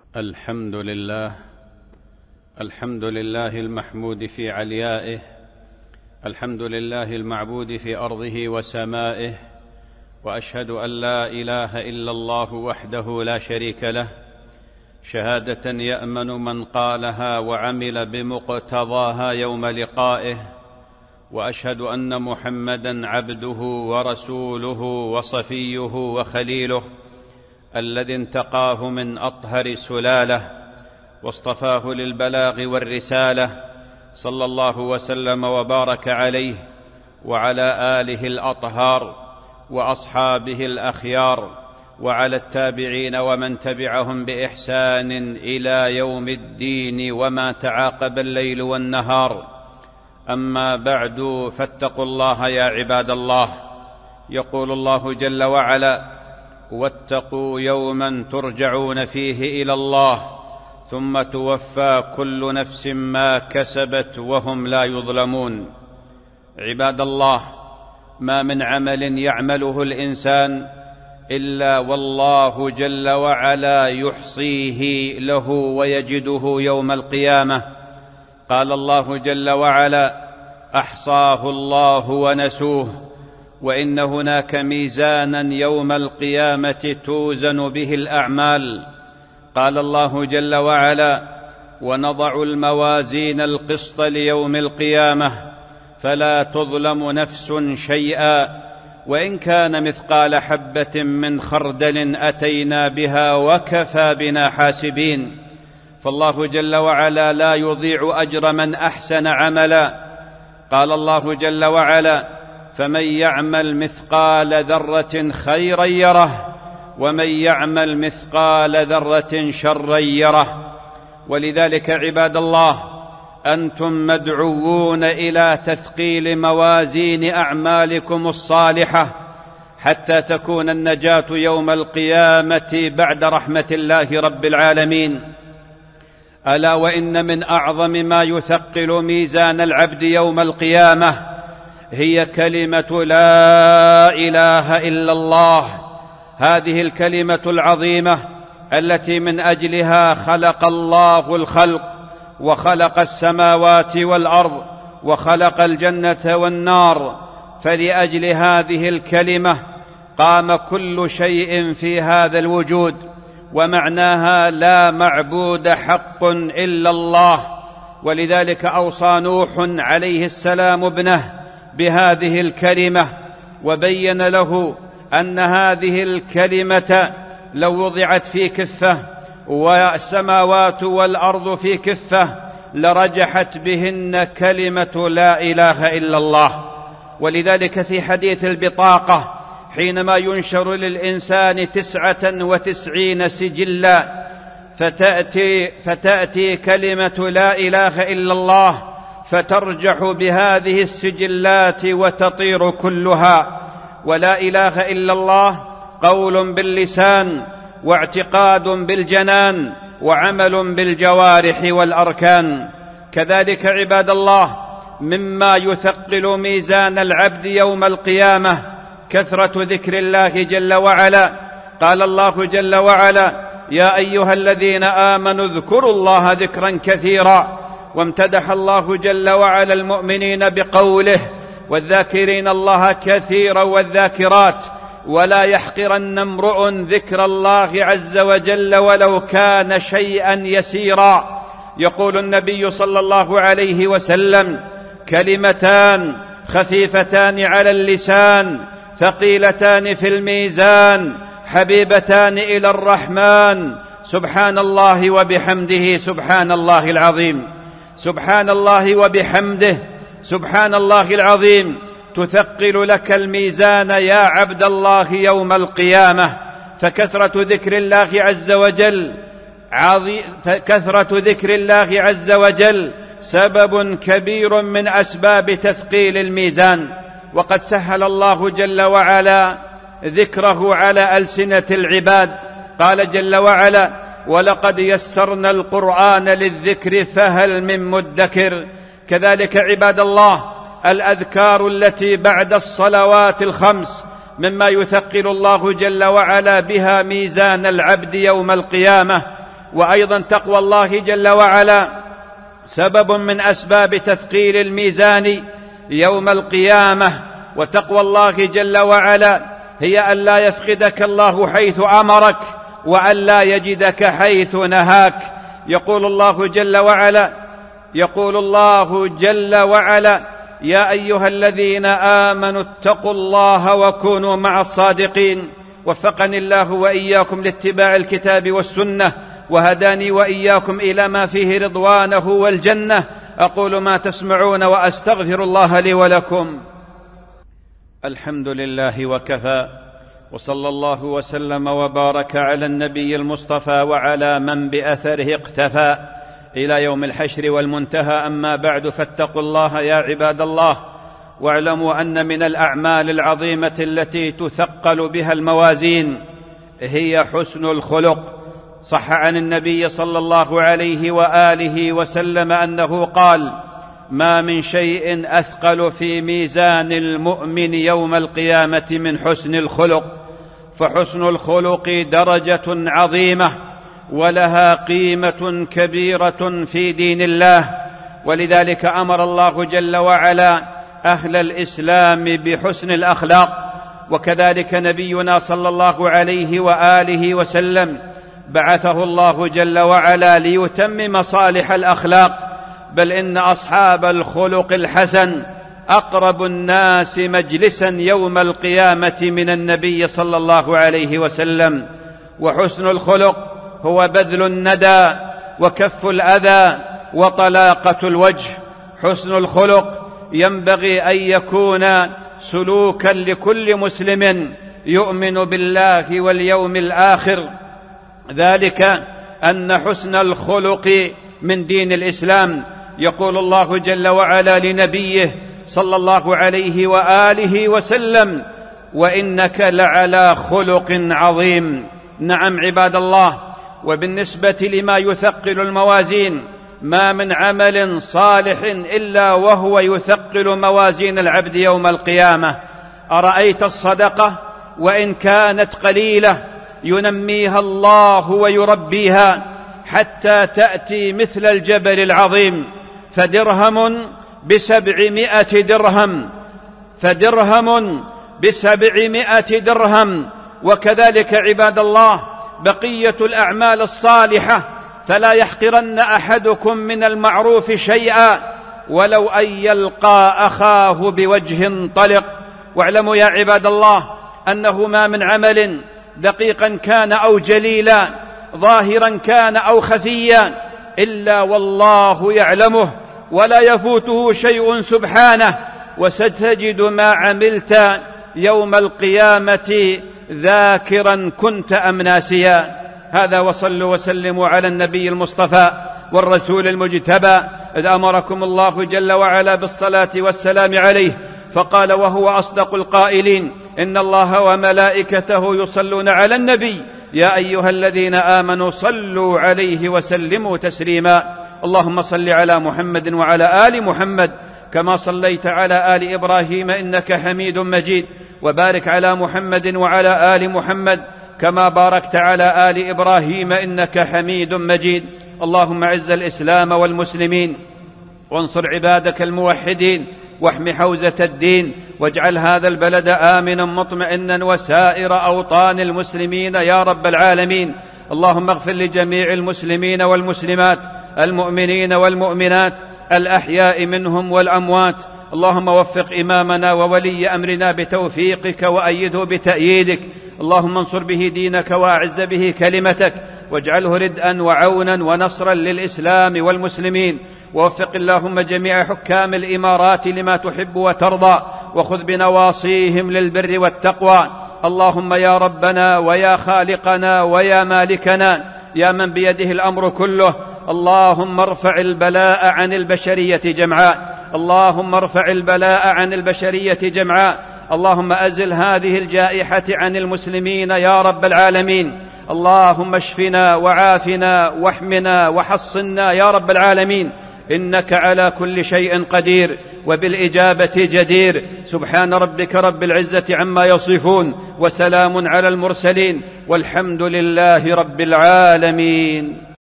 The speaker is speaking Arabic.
الحمد لله المحمود في عليائه، الحمد لله المعبود في أرضه وسمائه، وأشهد أن لا إله إلا الله وحده لا شريك له، شهادة يأمن من قالها وعمل بمقتضاها يوم لقائه، وأشهد أن محمدًا عبده ورسوله وصفيه وخليله، الذي انتقاه من أطهر سلالة واصطفاه للبلاغ والرسالة، صلى الله وسلم وبارك عليه وعلى آله الأطهار وأصحابه الأخيار وعلى التابعين ومن تبعهم بإحسان إلى يوم الدين وما تعاقب الليل والنهار. أما بعد، فاتقوا الله يا عباد الله. يقول الله جل وعلا: واتقوا يوما ترجعون فيه إلى الله ثم توفى كل نفس ما كسبت وهم لا يظلمون. عباد الله، ما من عمل يعمله الإنسان إلا والله جل وعلا يحصيه له ويجده يوم القيامة. قال الله جل وعلا: أحصاه الله ونسوه، وإن هناك ميزانا يوم القيامة توزن به الأعمال. قال الله جل وعلا: ونضع الموازين القسط ليوم القيامة فلا تظلم نفس شيئا وإن كان مثقال حبة من خردل أتينا بها وكفى بنا حاسبين. فالله جل وعلا لا يضيع أجر من أحسن عملا. قال الله جل وعلا: فمن يعمل مثقال ذرة خيرا يره ومن يعمل مثقال ذرة شرا يره. ولذلك عباد الله، أنتم مدعوون إلى تثقيل موازين أعمالكم الصالحة حتى تكون النجاة يوم القيامة بعد رحمة الله رب العالمين. ألا وإن من أعظم ما يثقل ميزان العبد يوم القيامة هي كلمة لا إله إلا الله، هذه الكلمة العظيمة التي من أجلها خلق الله الخلق وخلق السماوات والأرض وخلق الجنة والنار. فلأجل هذه الكلمة قام كل شيء في هذا الوجود، ومعناها لا معبود حق إلا الله. ولذلك أوصى نوح عليه السلام ابنه بهذه الكلمة، وبين له أن هذه الكلمة لو وضعت في كفة والسماوات والأرض في كفة لرجحت بهن كلمة لا إله إلا الله. ولذلك في حديث البطاقة حينما ينشر للإنسان 99 سجلا فتأتي كلمة لا إله إلا الله فترجح بهذه السجلات وتطير كلها. ولا إله إلا الله قول باللسان واعتقاد بالجنان وعمل بالجوارح والأركان. كذلك عباد الله، مما يثقل ميزان العبد يوم القيامة كثرة ذكر الله جل وعلا. قال الله جل وعلا: يا أيها الذين آمنوا اذكروا الله ذكرا كثيرا. وامتدح الله جل وعلا المؤمنين بقوله: والذاكرين الله كثيرا والذاكرات ولا يحقرن امرؤ ذكر الله عز وجل ولو كان شيئا يسيرا. يقول النبي صلى الله عليه وسلم: كلمتان خفيفتان على اللسان ثقيلتان في الميزان حبيبتان إلى الرحمن سبحان الله وبحمده سبحان الله العظيم. سبحان الله وبحمده سبحان الله العظيم تثقل لك الميزان يا عبد الله يوم القيامة. فكثرة ذكر الله عز وجل سبب كبير من أسباب تثقيل الميزان. وقد سهل الله جل وعلا ذكره على ألسنة العباد. قال جل وعلا: ولقد يسرنا القرآن للذكر فهل من مدكر. كذلك عباد الله، الأذكار التي بعد الصلوات الخمس مما يثقل الله جل وعلا بها ميزان العبد يوم القيامة. وأيضا تقوى الله جل وعلا سبب من أسباب تثقيل الميزان يوم القيامة. وتقوى الله جل وعلا هي أن لا يفقدك الله حيث أمرك وأن لا يجدك حيث نهاك. يقول الله جل وعلا يا أيها الذين آمنوا اتقوا الله وكونوا مع الصادقين. وفقني الله وإياكم لاتباع الكتاب والسنة، وهداني وإياكم إلى ما فيه رضوانه والجنة. أقول ما تسمعون وأستغفر الله لي ولكم. الحمد لله وكفى، وصلى الله وسلم وبارك على النبي المصطفى وعلى من بأثره اقتفى إلى يوم الحشر والمنتهى. أما بعد، فاتقوا الله يا عباد الله، واعلموا أن من الأعمال العظيمة التي تثقل بها الموازين هي حسن الخلق. صح عن النبي صلى الله عليه وآله وسلم أنه قال: ما من شيء أثقل في ميزان المؤمن يوم القيامة من حسن الخلق. فحسن الخلق درجة عظيمة ولها قيمة كبيرة في دين الله، ولذلك أمر الله جل وعلا أهل الإسلام بحسن الأخلاق. وكذلك نبينا صلى الله عليه وآله وسلم بعثه الله جل وعلا ليتمم صالح الأخلاق، بل إن أصحاب الخلق الحسن أقرب الناس مجلسا يوم القيامة من النبي صلى الله عليه وسلم. وحسن الخلق هو بذل الندى وكف الأذى وطلاقة الوجه. حسن الخلق ينبغي أن يكون سلوكا لكل مسلم يؤمن بالله واليوم الآخر، ذلك أن حسن الخلق من دين الإسلام. يقول الله جل وعلا لنبيه صلى الله عليه وآله وسلم: وإنك لعلى خلق عظيم. نعم عباد الله، وبالنسبة لما يثقل الموازين، ما من عمل صالح إلا وهو يثقل موازين العبد يوم القيامة. أرأيت الصدقة وإن كانت قليلة ينميها الله ويربيها حتى تأتي مثل الجبل العظيم. فدرهم ب700 درهم. وكذلك عباد الله بقية الأعمال الصالحة، فلا يحقرن أحدكم من المعروف شيئا ولو أن يلقى أخاه بوجه طلق. واعلموا يا عباد الله أنه ما من عمل دقيقا كان أو جليلا، ظاهرا كان أو خفيا، إلا والله يعلمه ولا يفوته شيء سبحانه، وستجد ما عملت يوم القيامة ذاكرا كنت أم ناسيا. هذا، وصلوا وسلموا على النبي المصطفى والرسول المجتبى، إذ أمركم الله جل وعلا بالصلاة والسلام عليه، فقال وهو أصدق القائلين: إن الله وملائكته يصلون على النبي يا أيها الذين آمنوا صلوا عليه وسلموا تسليما. اللهم صل على محمد وعلى آل محمد كما صليت على آل إبراهيم إنك حميد مجيد، وبارك على محمد وعلى آل محمد كما باركت على آل إبراهيم إنك حميد مجيد. اللهم أعز الإسلام والمسلمين، وانصر عبادك الموحدين، واحم حوزة الدين، واجعل هذا البلد آمنا مطمئنا وسائر أوطان المسلمين يا رب العالمين. اللهم اغفر لجميع المسلمين والمسلمات، المؤمنين والمؤمنات، الأحياء منهم والأموات. اللهم وفق إمامنا وولي أمرنا بتوفيقك وأيده بتأييدك. اللهم انصر به دينك وأعز به كلمتك، واجعله ردءا وعونا ونصرا للإسلام والمسلمين. ووفق اللهم جميع حكام الإمارات لما تحب وترضى، وخذ بنواصيهم للبر والتقوى. اللهم يا ربنا ويا خالقنا ويا مالكنا، يا من بيده الأمر كله، اللهم ارفع البلاء عن البشرية جمعاء. اللهم ارفع البلاء عن البشرية جمعاء. اللهم أزل هذه الجائحة عن المسلمين يا رب العالمين. اللهم اشفنا وعافنا واحمنا وحصنا يا رب العالمين، إنك على كل شيء قدير وبالإجابة جدير. سبحان ربك رب العزة عما يصفون، وسلام على المرسلين، والحمد لله رب العالمين.